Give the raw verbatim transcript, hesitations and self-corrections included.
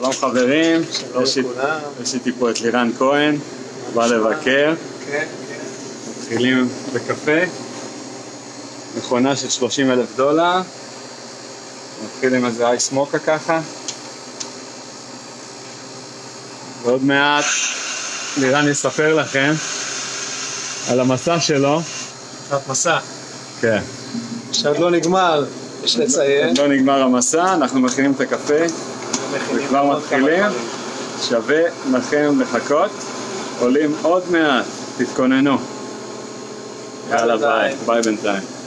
שלום חברים, שלום לכולם. יש איתי פה את לירן כהן, בא לבקר. כן, מתחילים בקפה, מכונה של שלושים אלף דולר. נתחיל עם איזה אייס מוקה ככה. ועוד מעט לירן יספר לכם על המסע שלו. קצת מסע. כן. שעוד לא נגמר, יש לציין. עוד לא נגמר המסע, אנחנו מכינים את הקפה. וכבר מתחילים, שווה לכם לחכות, עולים עוד מעט, תתכוננו. יאללה ביי, ביי בינתיים.